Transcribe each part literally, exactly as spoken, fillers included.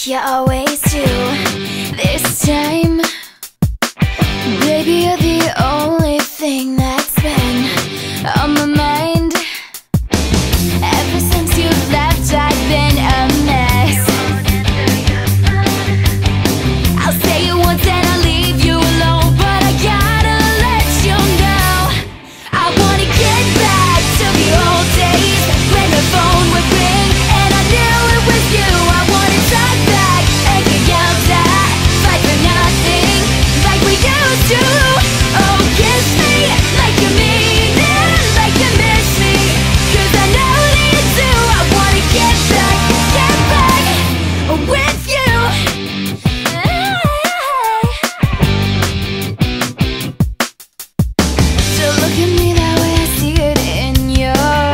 you always do. This time, baby, you're the only thing that's been on my mind. Ever since you left, I've been a mess. I'll say it once and I'll leave you alone, but I gotta let you know I wanna get back to the old days when the phone would ring and I knew it was you. I wanna talk back and get yelled at, fight for nothing like we used to. Oh, kiss me like you mean it, like you miss me, 'cause I know that you do. I wanna get back, get back with you. So look at me that way, I see it in your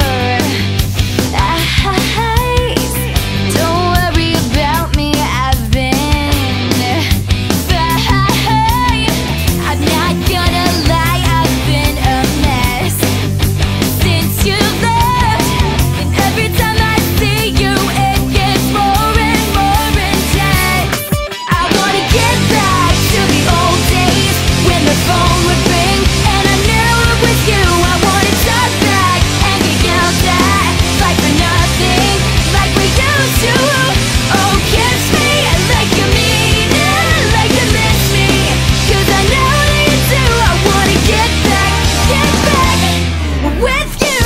eyes. Don't worry about me, I've been fine. I'm not gonna lie, I've been a mess since you left. And every time I see you, it gets more and more intense. I wanna get back to the old days when the phone would ring and I knew it was you. I wanna talk back and get yelled at, fight for nothing like we used to. Oh, kiss me like you mean it, like you miss me, 'cause I know that you do. I wanna get back, get back with you.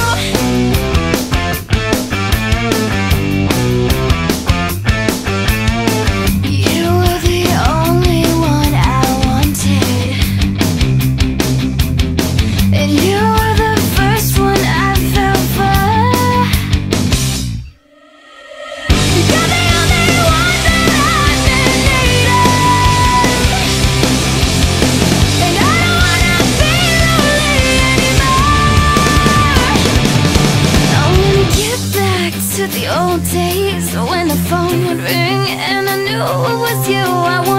You were the only one I wanted, and you were the first one I fell for. You're the only one that I've been needing, and I don't wanna be lonely anymore. I wanna get back to the old days when the phone would ring and I knew it was you. I want